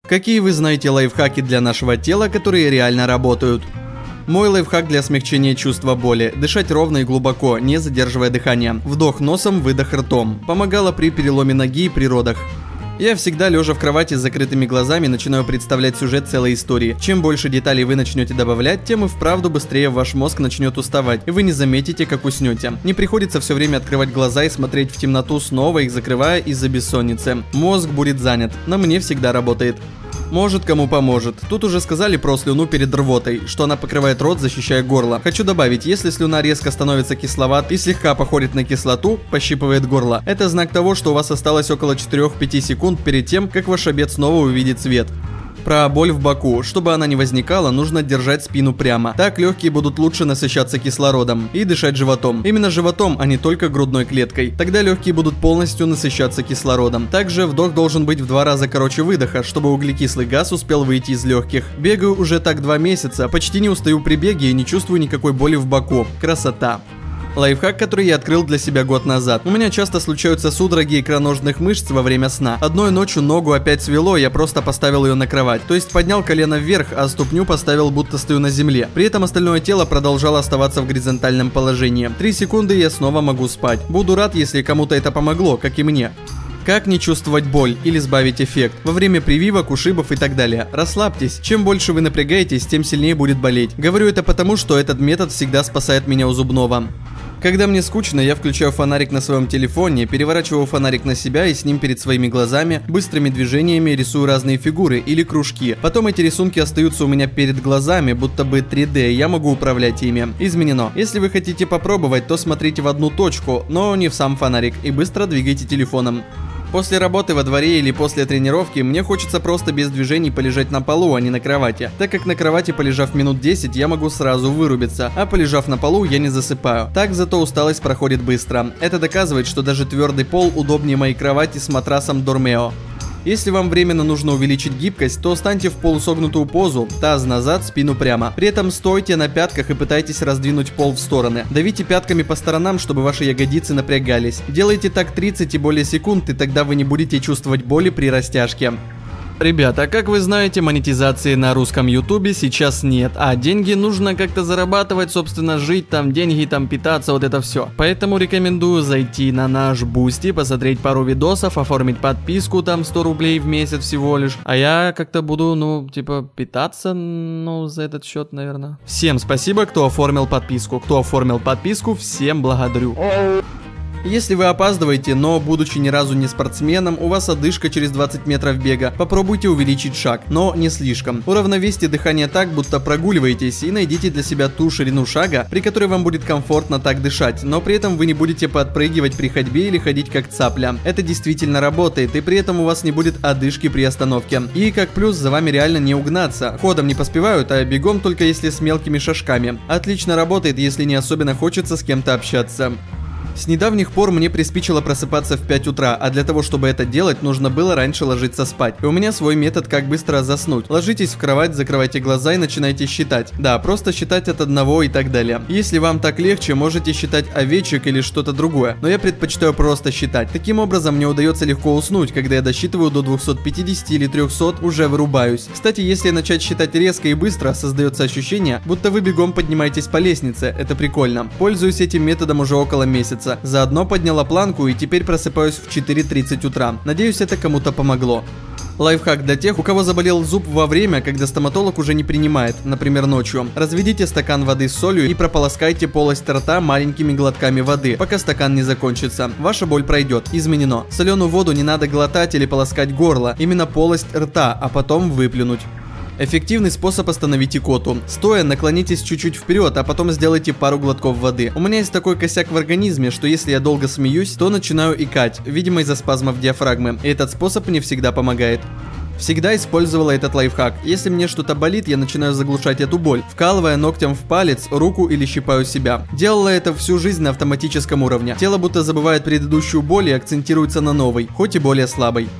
Какие вы знаете лайфхаки для нашего тела, которые реально работают? Мой лайфхак для смягчения чувства боли – дышать ровно и глубоко, не задерживая дыхание. Вдох носом, выдох ртом. Помогало при переломе ноги и при родах. Я всегда, лежа в кровати с закрытыми глазами, начинаю представлять сюжет целой истории. Чем больше деталей вы начнете добавлять, тем и вправду быстрее ваш мозг начнет уставать, и вы не заметите, как уснете. Не приходится все время открывать глаза и смотреть в темноту, снова их закрывая из-за бессонницы. Мозг будет занят, но мне всегда работает. Может, кому поможет. Тут уже сказали про слюну перед рвотой, что она покрывает рот, защищая горло. Хочу добавить, если слюна резко становится кисловат и слегка походит на кислоту, пощипывает горло, это знак того, что у вас осталось около 4-5 секунд перед тем, как ваш обед снова увидит свет. Про боль в боку. Чтобы она не возникала, нужно держать спину прямо. Так легкие будут лучше насыщаться кислородом и дышать животом. Именно животом, а не только грудной клеткой. Тогда легкие будут полностью насыщаться кислородом. Также вдох должен быть в 2 раза короче выдоха, чтобы углекислый газ успел выйти из легких. Бегаю уже так 2 месяца, почти не устаю при беге и не чувствую никакой боли в боку. Красота. Лайфхак, который я открыл для себя год назад. У меня часто случаются судороги икроножных мышц во время сна. Одной ночью ногу опять свело, я просто поставил ее на кровать. То есть поднял колено вверх, а ступню поставил, будто стою на земле. При этом остальное тело продолжало оставаться в горизонтальном положении. 3 секунды и я снова могу спать. Буду рад, если кому-то это помогло, как и мне. Как не чувствовать боль или сбавить эффект во время прививок, ушибов и так далее? Расслабьтесь. Чем больше вы напрягаетесь, тем сильнее будет болеть. Говорю это потому, что этот метод всегда спасает меня у зубного. Когда мне скучно, я включаю фонарик на своем телефоне, переворачиваю фонарик на себя и с ним перед своими глазами быстрыми движениями рисую разные фигуры или кружки. Потом эти рисунки остаются у меня перед глазами, будто бы 3D, я могу управлять ими. Изменено. Если вы хотите попробовать, то смотрите в одну точку, но не в сам фонарик, и быстро двигайте телефоном. После работы во дворе или после тренировки мне хочется просто без движений полежать на полу, а не на кровати. Так как на кровати, полежав минут 10, я могу сразу вырубиться, а полежав на полу, я не засыпаю. Так зато усталость проходит быстро. Это доказывает, что даже твердый пол удобнее моей кровати с матрасом Dormeo. Если вам временно нужно увеличить гибкость, то встаньте в полусогнутую позу, таз назад, спину прямо. При этом стойте на пятках и пытайтесь раздвинуть пол в стороны. Давите пятками по сторонам, чтобы ваши ягодицы напрягались. Делайте так 30 и более секунд, и тогда вы не будете чувствовать боли при растяжке. Ребята, как вы знаете, монетизации на русском ютубе сейчас нет, а деньги нужно как-то зарабатывать, собственно, жить там, деньги там, питаться, вот это все. Поэтому рекомендую зайти на наш Boosty, посмотреть пару видосов, оформить подписку, там 100 рублей в месяц всего лишь. А я как-то буду, питаться, за этот счет, наверное. Всем спасибо, кто оформил подписку. Кто оформил подписку, всем благодарю. Если вы опаздываете, но будучи ни разу не спортсменом, у вас одышка через 20 метров бега, попробуйте увеличить шаг, но не слишком. Уравновесьте дыхание так, будто прогуливаетесь, и найдите для себя ту ширину шага, при которой вам будет комфортно так дышать, но при этом вы не будете подпрыгивать при ходьбе или ходить как цапля. Это действительно работает, и при этом у вас не будет одышки при остановке. И как плюс, за вами реально не угнаться. Ходом не поспевают, а бегом только если с мелкими шажками. Отлично работает, если не особенно хочется с кем-то общаться. С недавних пор мне приспичило просыпаться в 5 утра, а для того, чтобы это делать, нужно было раньше ложиться спать. И у меня свой метод, как быстро заснуть. Ложитесь в кровать, закрывайте глаза и начинайте считать. Да, просто считать от 1 и так далее. Если вам так легче, можете считать овечек или что-то другое, но я предпочитаю просто считать. Таким образом, мне удается легко уснуть, когда я досчитываю до 250 или 300, уже вырубаюсь. Кстати, если начать считать резко и быстро, создается ощущение, будто вы бегом поднимаетесь по лестнице. Это прикольно. Пользуюсь этим методом уже около месяца. Заодно подняла планку и теперь просыпаюсь в 4:30 утра. Надеюсь, это кому-то помогло. Лайфхак для тех, у кого заболел зуб во время, когда стоматолог уже не принимает, например, ночью. Разведите стакан воды с солью и прополоскайте полость рта маленькими глотками воды, пока стакан не закончится. Ваша боль пройдет. Изменено. Соленую воду не надо глотать или полоскать горло, именно полость рта, а потом выплюнуть. Эффективный способ остановить икоту. Стоя, наклонитесь чуть-чуть вперед, а потом сделайте пару глотков воды. У меня есть такой косяк в организме, что если я долго смеюсь, то начинаю икать, видимо из-за спазмов диафрагмы. И этот способ мне всегда помогает. Всегда использовала этот лайфхак. Если мне что-то болит, я начинаю заглушать эту боль, вкалывая ногтем в палец, руку или щипаю себя. Делала это всю жизнь на автоматическом уровне. Тело будто забывает предыдущую боль и акцентируется на новой, хоть и более слабой.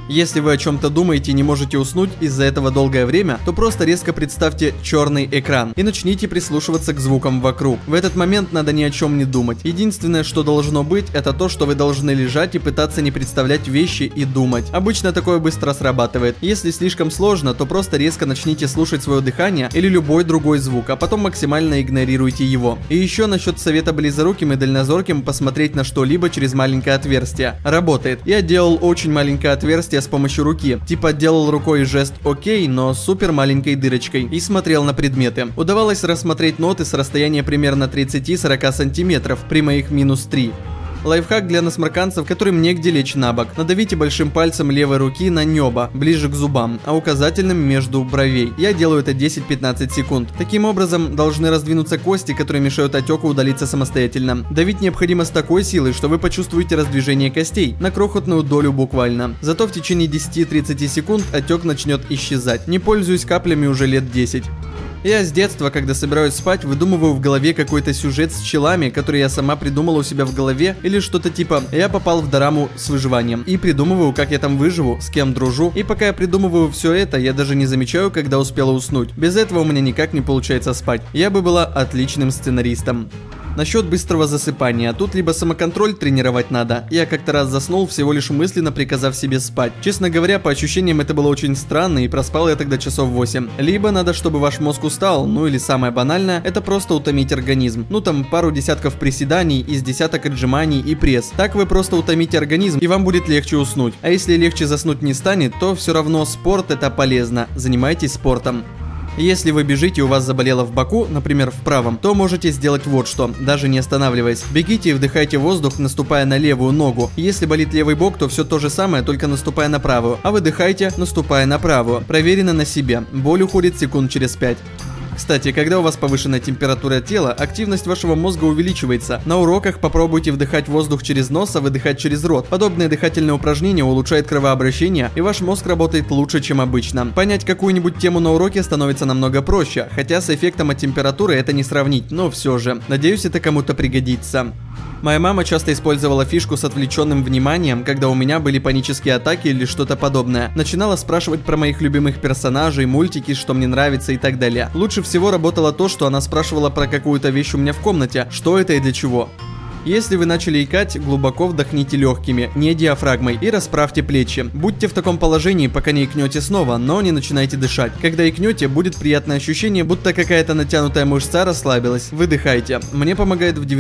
Если вы о чем-то думаете и не можете уснуть из-за этого долгое время, то просто резко представьте черный экран и начните прислушиваться к звукам вокруг. В этот момент надо ни о чем не думать. Единственное, что должно быть, это то, что вы должны лежать и пытаться не представлять вещи и думать. Обычно такое быстро срабатывает. Если слишком сложно, то просто резко начните слушать свое дыхание или любой другой звук, а потом максимально игнорируйте его. И еще насчет совета близоруким и дальнозорким посмотреть на что-либо через маленькое отверстие. Работает. Я делал очень маленькое отверстие с помощью руки. Типа делал рукой жест «Окей», но с супер маленькой дырочкой. И смотрел на предметы. Удавалось рассмотреть ноты с расстояния примерно 30-40 сантиметров при моих -3. Лайфхак для насморканцев, которым негде лечь на бок. Надавите большим пальцем левой руки на небо, ближе к зубам, а указательным между бровей. Я делаю это 10-15 секунд. Таким образом, должны раздвинуться кости, которые мешают отеку удалиться самостоятельно. Давить необходимо с такой силой, что вы почувствуете раздвижение костей, на крохотную долю буквально. Зато в течение 10-30 секунд отек начнет исчезать. Не пользуюсь каплями уже лет 10. Я с детства, когда собираюсь спать, выдумываю в голове какой-то сюжет с челами, который я сама придумала у себя в голове, или что-то типа «я попал в дораму с выживанием» и придумываю, как я там выживу, с кем дружу, и пока я придумываю все это, я даже не замечаю, когда успела уснуть. Без этого у меня никак не получается спать. Я бы была отличным сценаристом. Насчет быстрого засыпания. Тут либо самоконтроль тренировать надо. Я как-то раз заснул, всего лишь мысленно приказав себе спать. Честно говоря, по ощущениям это было очень странно, и проспал я тогда часов 8. Либо надо, чтобы ваш мозг устал, ну или самое банальное, это просто утомить организм. Ну там пару десятков приседаний, из десяток отжиманий и пресс. Так вы просто утомите организм, и вам будет легче уснуть. А если легче заснуть не станет, то все равно спорт это полезно. Занимайтесь спортом. Если вы бежите и у вас заболело в боку, например в правом, то можете сделать вот что, даже не останавливаясь. Бегите и вдыхайте воздух, наступая на левую ногу. Если болит левый бок, то все то же самое, только наступая на правую. А выдыхайте, наступая на правую. Проверено на себе. Боль уходит секунд через 5. Кстати, когда у вас повышенная температура тела, активность вашего мозга увеличивается. На уроках попробуйте вдыхать воздух через нос, а выдыхать через рот. Подобное дыхательное упражнение улучшает кровообращение, и ваш мозг работает лучше, чем обычно. Понять какую-нибудь тему на уроке становится намного проще, хотя с эффектом от температуры это не сравнить, но все же. Надеюсь, это кому-то пригодится. Моя мама часто использовала фишку с отвлеченным вниманием, когда у меня были панические атаки или что-то подобное. Начинала спрашивать про моих любимых персонажей, мультики, что мне нравится и так далее. Лучше всего работало то, что она спрашивала про какую-то вещь у меня в комнате, что это и для чего. Если вы начали икать, глубоко вдохните легкими, не диафрагмой, и расправьте плечи. Будьте в таком положении, пока не икнете снова, но не начинайте дышать. Когда икнете, будет приятное ощущение, будто какая-то натянутая мышца расслабилась. Выдыхайте. Мне помогает в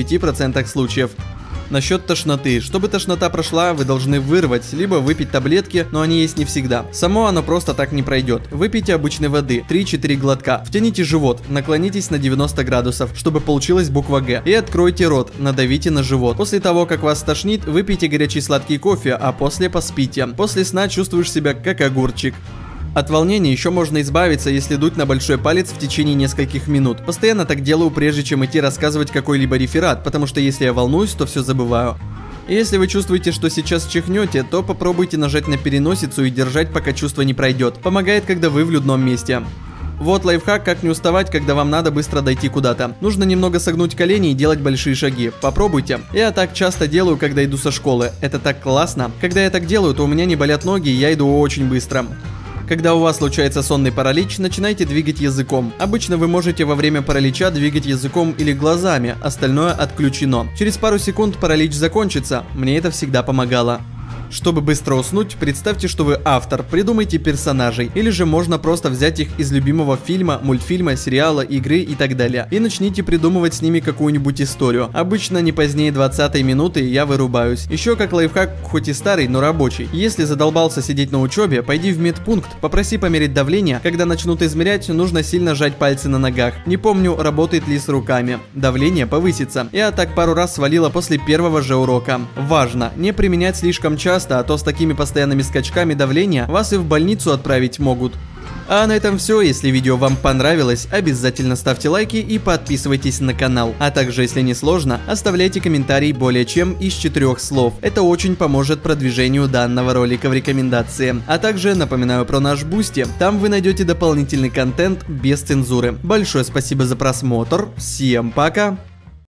99% случаев. Насчет тошноты. Чтобы тошнота прошла, вы должны вырвать, либо выпить таблетки, но они есть не всегда. Само оно просто так не пройдет. Выпейте обычной воды, 3-4 глотка. Втяните живот, наклонитесь на 90 градусов, чтобы получилась буква Г. И откройте рот, надавите на живот. После того, как вас тошнит, выпейте горячий сладкий кофе, а после поспите. После сна чувствуешь себя как огурчик. От волнения еще можно избавиться, если дуть на большой палец в течение нескольких минут. Постоянно так делаю, прежде чем идти рассказывать какой-либо реферат, потому что если я волнуюсь, то все забываю. И если вы чувствуете, что сейчас чихнете, то попробуйте нажать на переносицу и держать, пока чувство не пройдет. Помогает, когда вы в людном месте. Вот лайфхак, как не уставать, когда вам надо быстро дойти куда-то. Нужно немного согнуть колени и делать большие шаги. Попробуйте. Я так часто делаю, когда иду со школы. Это так классно. Когда я так делаю, то у меня не болят ноги, и я иду очень быстро. Когда у вас случается сонный паралич, начинайте двигать языком. Обычно вы можете во время паралича двигать языком или глазами, остальное отключено. Через пару секунд паралич закончится. Мне это всегда помогало. Чтобы быстро уснуть, представьте, что вы автор, придумайте персонажей, или же можно просто взять их из любимого фильма, мультфильма, сериала, игры и так далее, и начните придумывать с ними какую-нибудь историю. Обычно не позднее 20-й минуты я вырубаюсь. Еще как лайфхак, хоть и старый, но рабочий. Если задолбался сидеть на учебе, пойди в медпункт, попроси померить давление. Когда начнут измерять, нужно сильно сжать пальцы на ногах. Не помню, работает ли с руками. Давление повысится. Я так пару раз свалила после первого же урока. Важно, не применять слишком часто, а то с такими постоянными скачками давления вас и в больницу отправить могут. А на этом все. Если видео вам понравилось, обязательно ставьте лайки и подписывайтесь на канал. А также, если не сложно, оставляйте комментарий более чем из 4 слов. Это очень поможет продвижению данного ролика в рекомендации. А также напоминаю про наш Boosty. Там вы найдете дополнительный контент без цензуры. Большое спасибо за просмотр. Всем пока!